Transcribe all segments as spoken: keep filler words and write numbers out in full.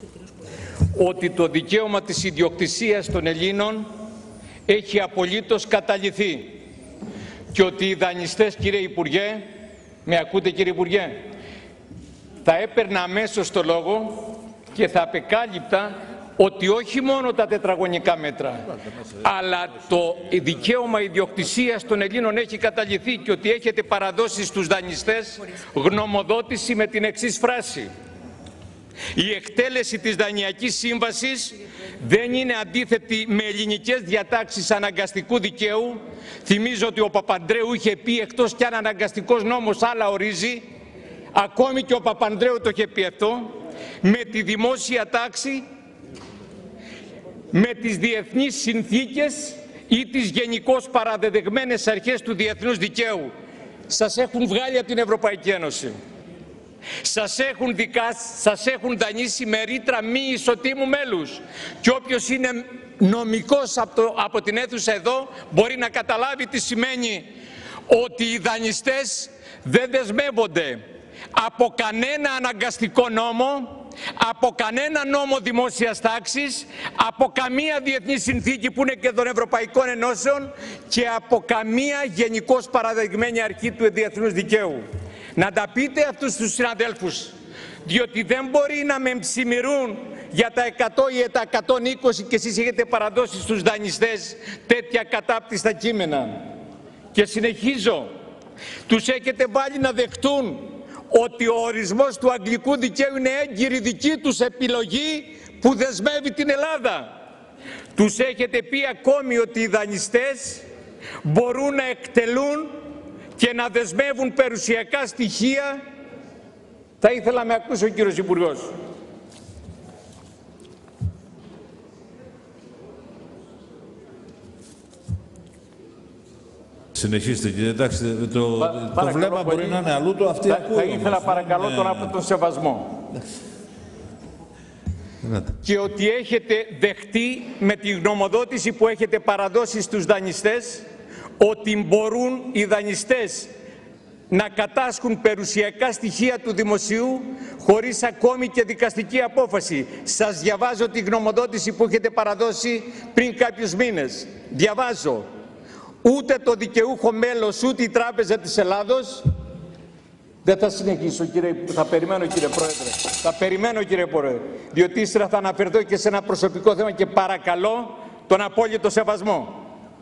ότι το δικαίωμα της ιδιοκτησίας των Ελλήνων έχει απολύτως καταλυθεί και ότι οι δανειστές, κύριε Υπουργέ, με ακούτε κύριε Υπουργέ, θα έπαιρνα αμέσως το λόγο και θα απεκάλυπτα ότι όχι μόνο τα τετραγωνικά μέτρα, αλλά το δικαίωμα ιδιοκτησίας των Ελλήνων έχει καταλυθεί και ότι έχετε παραδώσει στους δανειστές γνωμοδότηση με την εξής φράση: η εκτέλεση της Δανειακής Σύμβασης δεν είναι αντίθετη με ελληνικές διατάξεις αναγκαστικού δικαίου. Θυμίζω ότι ο Παπανδρέου είχε πει, εκτός κι αν αναγκαστικός νόμος άλλα ορίζει, ακόμη και ο Παπανδρέου το είχε πει αυτό, με τη δημόσια τάξη, με τις διεθνείς συνθήκες ή τις γενικώς παραδεδεγμένες αρχές του διεθνούς δικαίου. Σας έχουν βγάλει από την Ευρωπαϊκή Ένωση. Σας έχουν δικάσει, σας έχουν δανείσει με ρήτρα μη ισοτήμου μέλους. Και όποιος είναι νομικός από, το, από την αίθουσα εδώ μπορεί να καταλάβει τι σημαίνει ότι οι δανειστές δεν δεσμεύονται από κανένα αναγκαστικό νόμο, από κανένα νόμο δημόσιας τάξης, από καμία διεθνή συνθήκη που είναι και των Ευρωπαϊκών Ενώσεων και από καμία γενικώς παραδεδειγμένη αρχή του διεθνούς δικαίου. Να τα πείτε αυτούς τους συναδέλφους, διότι δεν μπορεί να με ψημιρούν για τα εκατό ή τα εκατόν είκοσι και εσείς έχετε παραδώσει στους δανειστές τέτοια κατάπτυστα κείμενα. Και συνεχίζω, τους έχετε βάλει να δεχτούν ότι ο ορισμός του αγγλικού δικαίου είναι έγκυρη δική τους επιλογή που δεσμεύει την Ελλάδα. Τους έχετε πει ακόμη ότι οι δανειστές μπορούν να εκτελούν και να δεσμεύουν περιουσιακά στοιχεία. Θα ήθελα να με ακούσει ο κύριος Υπουργός. Συνεχίστε κύριε, εντάξει, το, Πα, το βλέμμα μπορεί πολύ να είναι αλλού, το αυτή θα, ακούω. Θα ήθελα μας, παρακαλώ ναι, τον από τον σεβασμό. Ναι. Και ότι έχετε δεχτεί με τη γνωμοδότηση που έχετε παραδώσει στους δανειστές ότι μπορούν οι δανειστές να κατάσχουν περιουσιακά στοιχεία του δημοσίου χωρίς ακόμη και δικαστική απόφαση. Σας διαβάζω τη γνωμοδότηση που έχετε παραδώσει πριν κάποιους μήνες. Διαβάζω. Ούτε το δικαιούχο μέλος, ούτε η Τράπεζα της Ελλάδος. Δεν θα συνεχίσω κύριε, θα περιμένω κύριε Πρόεδρε. Θα περιμένω κύριε Πρόεδρε, διότι ύστερα θα αναφερθώ και σε ένα προσωπικό θέμα και παρακαλώ τον απόλυτο σεβασμό.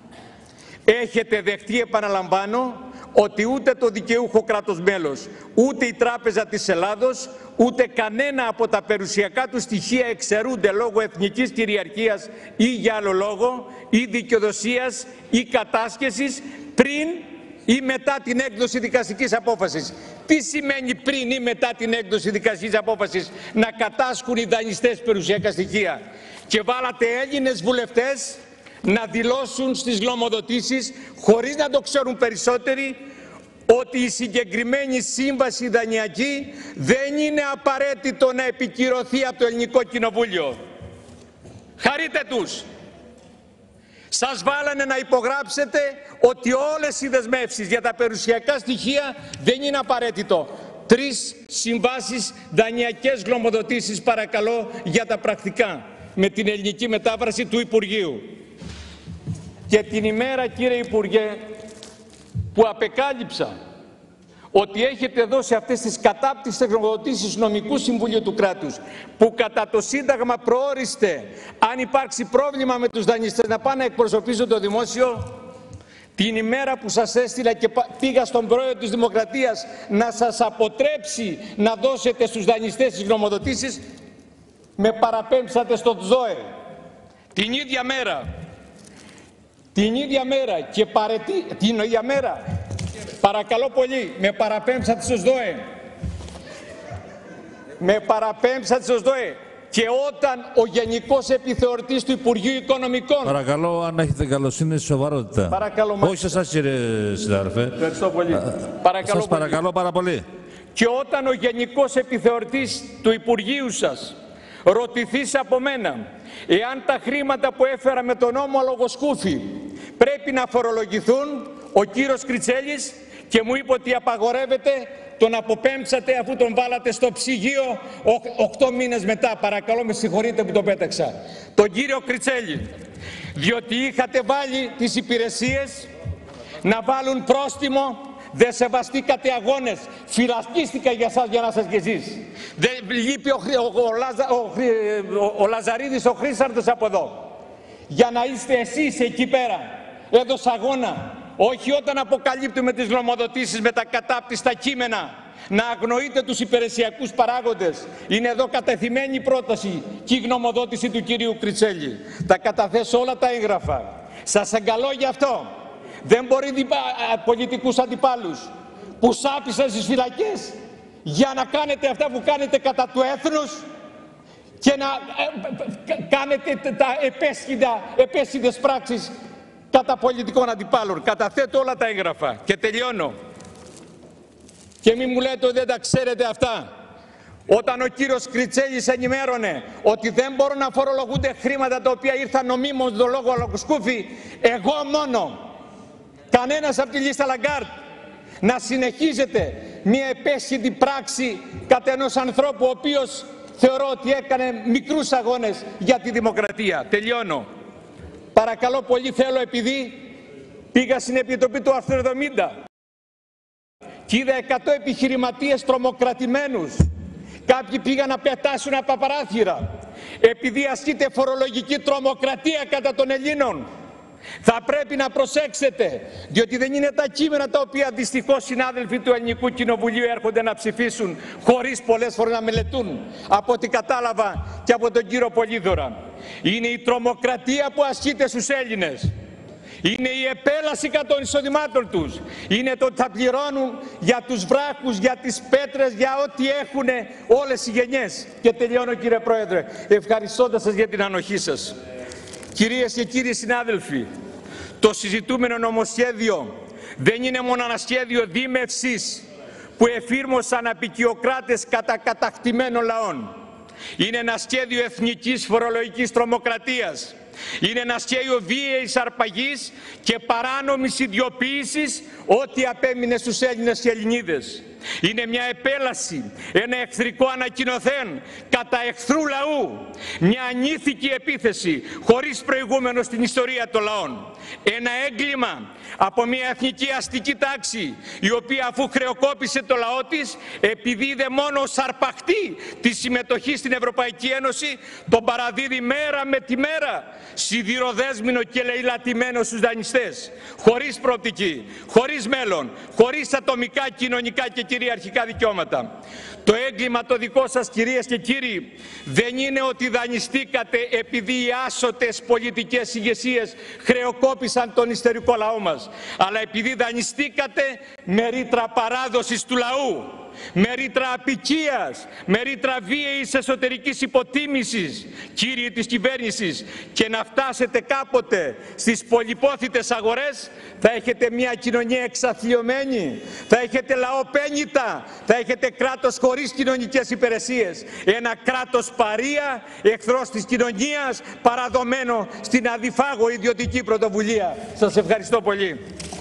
Έχετε δεχτεί, επαναλαμβάνω, ότι ούτε το δικαιούχο κράτος μέλος, ούτε η Τράπεζα της Ελλάδος, ούτε κανένα από τα περιουσιακά του στοιχεία εξαιρούνται λόγω εθνικής κυριαρχίας ή για άλλο λόγο, ή δικαιοδοσίας ή κατάσχεσης πριν ή μετά την έκδοση δικαστικής απόφασης. Τι σημαίνει πριν ή μετά την έκδοση δικαστικής απόφασης να κατάσχουν οι δανειστές περιουσιακά στοιχεία? Και βάλατε Έλληνες βουλευτές να δηλώσουν στις γνωμοδοτήσεις, χωρίς να το ξέρουν περισσότεροι, ότι η συγκεκριμένη σύμβαση δανειακή δεν είναι απαραίτητο να επικυρωθεί από το Ελληνικό Κοινοβούλιο. Χαρείτε τους. Σας βάλανε να υπογράψετε ότι όλες οι δεσμεύσεις για τα περιουσιακά στοιχεία δεν είναι απαραίτητο. Τρεις συμβάσεις δανειακές γνωμοδοτήσεις παρακαλώ για τα πρακτικά με την ελληνική μετάφραση του Υπουργείου. Και την ημέρα κύριε Υπουργέ που απεκάλυψα ότι έχετε δώσει αυτές τις κατάπτυστες γνωμοδοτήσεις νομικού συμβουλίου του κράτους που κατά το Σύνταγμα προόριστε αν υπάρξει πρόβλημα με τους δανειστές να πάνε να εκπροσωπήσουν το δημόσιο, την ημέρα που σας έστειλα και πήγα στον πρόεδρο της Δημοκρατίας να σας αποτρέψει να δώσετε στους δανειστές τις γνωμοδοτήσεις, με παραπέμψατε στο ΤΖΟΕ. Την ίδια μέρα, την ίδια μέρα και παρετή, την ίδια μέρα, παρακαλώ πολύ, με παραπέμψατε στο ΔΟΕ. Με παραπέμψατε στο ΔΟΕ. Και όταν ο Γενικός Επιθεωρητής του Υπουργείου Οικονομικών... Παρακαλώ, αν έχετε καλοσύνη, σοβαρότητα. Παρακαλώ, όχι σε εσάς κύριε συνάδελφε. Ευχαριστώ πολύ. Α, παρακαλώ σας παρακαλώ πολύ. πάρα πολύ. Και όταν ο Γενικός Επιθεωρητής του Υπουργείου σας ρωτηθείς από μένα εάν τα χρήματα που έφερα με τον νόμο Αλογοσκούφη πρέπει να φορολογηθούν, ο κύριος Κριτσέλης, και μου είπε ότι απαγορεύεται, τον αποπέμψατε αφού τον βάλατε στο ψυγείο οκτώ μήνες μετά. Παρακαλώ με συγχωρείτε που το πέταξα. Τον κύριο Κριτσέλη, διότι είχατε βάλει τις υπηρεσίες να βάλουν πρόστιμο, δεν σεβαστήκατε αγώνες, φυλακίστηκα για σας, για να σας και εσείς. Δεν λείπει ο, ο, ο, Λαζα, ο, ο, ο Λαζαρίδης, ο Χρύσαρδος από εδώ. Για να είστε εσείς εκεί πέρα, έδωσα αγώνα. Όχι όταν αποκαλύπτουμε τις γνωμοδοτήσεις με τα κατάπτυστα κείμενα, να αγνοείτε τους υπηρεσιακούς παράγοντες. Είναι εδώ κατεθειμένη η πρόταση και η γνωμοδότηση του κυρίου Κριτσέλη. Θα καταθέσω όλα τα έγγραφα. Σας εγκαλώ γι' αυτό. Δεν μπορεί πολιτικούς αντιπάλους που σάπισαν στις φυλακές για να κάνετε αυτά που κάνετε κατά του έθνους και να κάνετε τα επέσχυντες πράξεις κατά πολιτικών αντιπάλων. Καταθέτω όλα τα έγγραφα και τελειώνω. Και μην μου λέτε ότι δεν τα ξέρετε αυτά. Όταν ο κύριος Κριτσέλης ενημέρωνε ότι δεν μπορούν να φορολογούνται χρήματα τα οποία ήρθαν νομίμως το λόγο Αλοκουσκούφη, εγώ μόνο, κανένας από τη λίστα Λαγκάρτ, να συνεχίζετε μια επέσχυντη πράξη κατά ενός ανθρώπου ο οποίος θεωρώ ότι έκανε μικρούς αγώνες για τη δημοκρατία. Τελειώνω. Παρακαλώ πολύ, θέλω, επειδή πήγα στην Επιτροπή του άρθρου εβδομήντα και είδα εκατό επιχειρηματίες τρομοκρατημένους, κάποιοι πήγαν να πετάσουν από τα παράθυρα, επειδή ασκείται φορολογική τρομοκρατία κατά των Ελλήνων. Θα πρέπει να προσέξετε, διότι δεν είναι τα κείμενα τα οποία δυστυχώς συνάδελφοι του Ελληνικού Κοινοβουλίου έρχονται να ψηφίσουν χωρίς πολλές φορές να μελετούν, από ό,τι κατάλαβα και από τον κύριο Πολύδωρα. Είναι η τρομοκρατία που ασκείται στους Έλληνες. Είναι η επέλαση κατά των εισοδημάτων τους. Είναι το ότι θα πληρώνουν για τους βράχους, για τις πέτρες, για ό,τι έχουν όλες οι γενιές. Και τελειώνω, κύριε Πρόεδρε, ευχαριστώντας σας για την ανοχή σας. Κυρίες και κύριοι συνάδελφοι, το συζητούμενο νομοσχέδιο δεν είναι μόνο ένα σχέδιο δίμευσης που εφήρμοσαν απικιοκράτες κατά κατακτημένων λαών. Είναι ένα σχέδιο εθνικής φορολογικής τρομοκρατίας. Είναι ένα σχέδιο βίαιης αρπαγής και παράνομης ιδιοποίησης ό,τι απέμεινε στους Έλληνες και Ελληνίδες. Είναι μια επέλαση, ένα εχθρικό ανακοινωθέν κατά εχθρού λαού, μια ανήθικη επίθεση χωρίς προηγούμενο στην ιστορία των λαών. Ένα έγκλημα από μια εθνική αστική τάξη, η οποία αφού χρεοκόπησε το λαό της, επειδή είδε μόνο ως αρπαχτή τη συμμετοχή στην Ευρωπαϊκή Ένωση, τον παραδίδει μέρα με τη μέρα, σιδηροδέσμηνο και λαιλατημένο στους δανειστές, χωρίς προοπτική, χωρίς μέλλον, χωρίς ατομικά, κοινωνικά και κυριαρχικά δικαιώματα. Το έγκλημα το δικό σας, κυρίες και κύριοι, δεν είναι ότι δανειστήκατε επειδή οι άσωτες πολιτικές ηγεσίες χρεοκόπησαν τον ιστορικό λαό μας, αλλά επειδή δανειστήκατε με ρήτρα παράδοσης του λαού, με ρήτρα απικίας, με ρήτρα βίαιης εσωτερικής υποτίμησης, κύριοι της κυβέρνησης, και να φτάσετε κάποτε στις πολυπόθητες αγορές, θα έχετε μια κοινωνία εξαθλιωμένη, θα έχετε λαό πένητα, θα έχετε κράτος χωρίς κοινωνικές υπηρεσίες, ένα κράτος παρία, εχθρός της κοινωνίας, παραδομένο στην αδιφάγω ιδιωτική πρωτοβουλία. Σας ευχαριστώ πολύ.